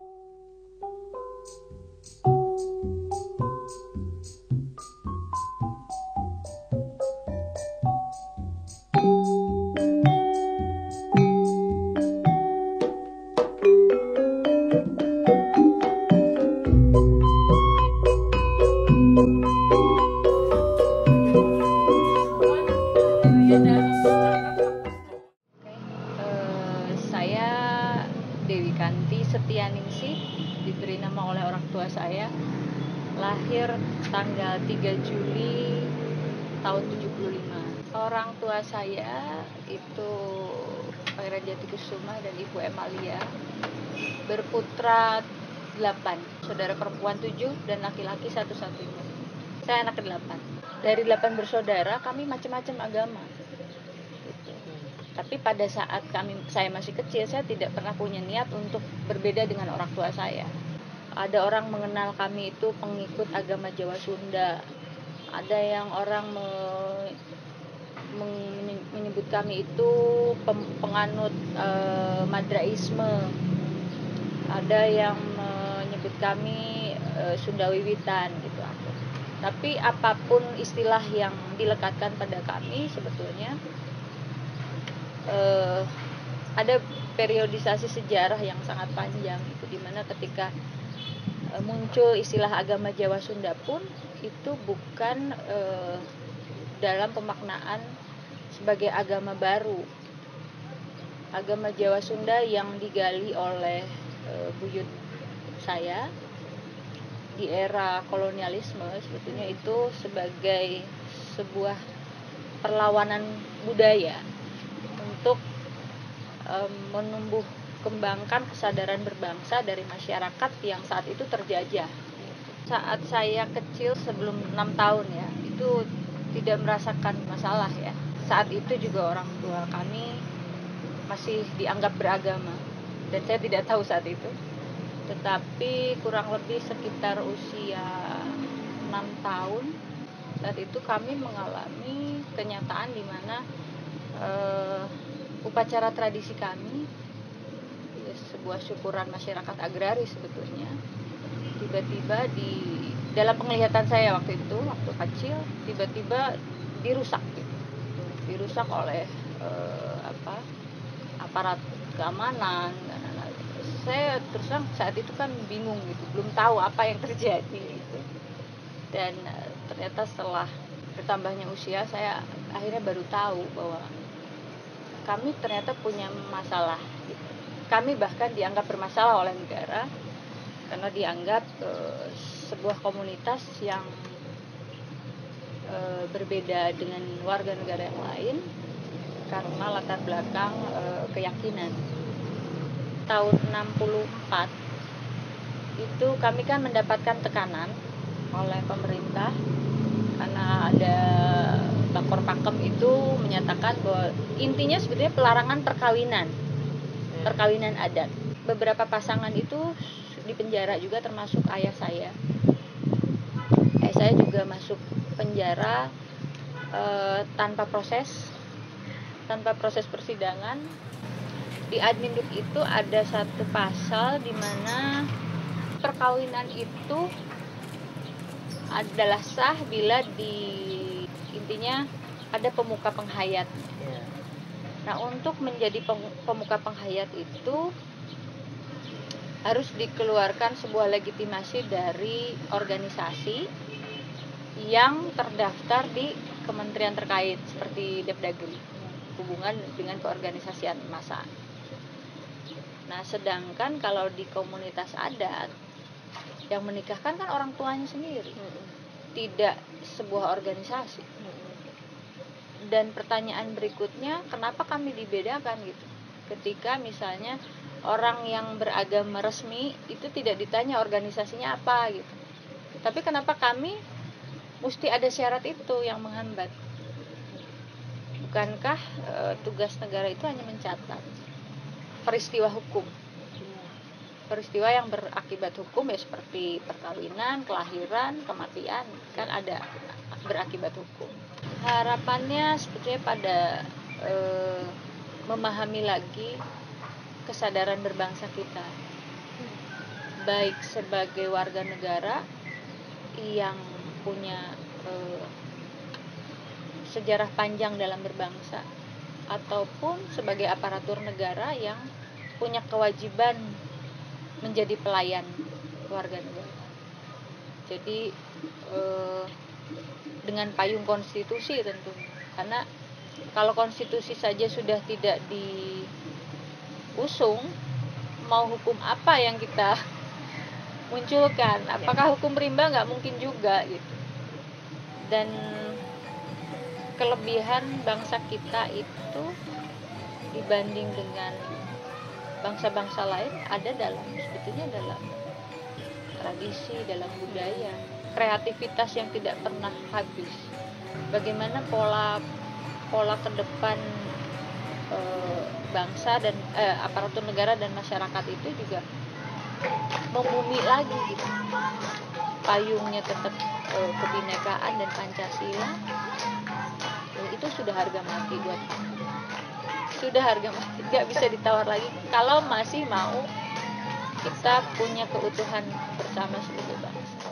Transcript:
Saya Dewi Kanti Setianingsih, diberi nama oleh orang tua saya, lahir tanggal 3 Juli tahun 75. Orang tua saya itu Pangeran Jatikusuma dan Ibu Emalia, berputra 8, saudara perempuan 7 dan laki-laki satu-satunya. Saya anak ke-8. Dari 8 bersaudara, kami macam-macam agama. Tapi pada saat saya masih kecil, saya tidak pernah punya niat untuk berbeda dengan orang tua saya. Ada orang mengenal kami itu pengikut agama Jawa Sunda. Ada yang orang menyebut kami itu penganut Madraisme. Ada yang menyebut kami Sunda Wiwitan gitu. Tapi apapun istilah yang dilekatkan pada kami, sebetulnya ada periodisasi sejarah yang sangat panjang itu, dimana ketika muncul istilah agama Jawa Sunda pun itu bukan dalam pemaknaan sebagai agama baru. Agama Jawa Sunda yang digali oleh buyut saya di era kolonialisme sebetulnya itu sebagai sebuah perlawanan budaya untuk menumbuh kembangkan kesadaran berbangsa dari masyarakat yang saat itu terjajah. Saat saya kecil sebelum 6 tahun ya, itu tidak merasakan masalah ya. Saat itu juga orang tua kami masih dianggap beragama dan saya tidak tahu saat itu. Tetapi kurang lebih sekitar usia 6 tahun saat itu kami mengalami kenyataan di mana upacara tradisi kami, sebuah syukuran masyarakat agraris sebetulnya, tiba-tiba dalam penglihatan saya waktu itu, waktu kecil, tiba-tiba dirusak oleh aparat keamanan. Saya terus terang saat itu kan bingung gitu, belum tahu apa yang terjadi gitu. Dan ternyata setelah bertambahnya usia, saya akhirnya baru tahu bahwa kami ternyata punya masalah gitu. Kami bahkan dianggap bermasalah oleh negara karena dianggap sebuah komunitas yang berbeda dengan warga negara yang lain karena latar belakang keyakinan. Tahun 64 itu kami kan mendapatkan tekanan oleh pemerintah karena ada Bakor Pakem itu menyatakan bahwa intinya sebetulnya pelarangan perkawinan adat. Beberapa pasangan itu dipenjara juga, termasuk ayah saya. Ayah saya juga masuk penjara tanpa proses persidangan. Di Adminduk itu ada satu pasal di mana perkawinan itu adalah sah bila intinya ada pemuka penghayat. Nah, untuk menjadi pemuka penghayat itu harus dikeluarkan sebuah legitimasi dari organisasi yang terdaftar di kementerian terkait seperti Depdagri, hubungan dengan keorganisasian massa. Nah, sedangkan kalau di komunitas adat yang menikahkan kan orang tuanya sendiri, tidak sebuah organisasi. Dan pertanyaan berikutnya, kenapa kami dibedakan gitu? Ketika misalnya orang yang beragama resmi itu tidak ditanya organisasinya apa gitu. Tapi kenapa kami mesti ada syarat itu yang menghambat? Bukankah tugas negara itu hanya mencatat peristiwa hukum? Peristiwa yang berakibat hukum ya seperti perkawinan, kelahiran, kematian, kan ada berakibat hukum. Harapannya sebetulnya pada memahami lagi kesadaran berbangsa kita. baik sebagai warga negara yang punya sejarah panjang dalam berbangsa, ataupun sebagai aparatur negara yang punya kewajiban menjadi pelayan warga negara. Jadi dengan payung konstitusi tentunya, karena kalau konstitusi saja sudah tidak diusung, mau hukum apa yang kita munculkan? Apakah hukum rimba? Nggak mungkin juga gitu. Dan kelebihan bangsa kita itu dibanding dengan bangsa-bangsa lain ada sebetulnya dalam tradisi, dalam budaya, kreativitas yang tidak pernah habis. Bagaimana pola ke depan bangsa dan aparatur negara dan masyarakat itu juga membumi lagi gitu. Payungnya tetap kebinekaan dan Pancasila. Itu sudah harga mati nggak bisa ditawar lagi kalau masih mau kita punya keutuhan bersama sebagai bangsa.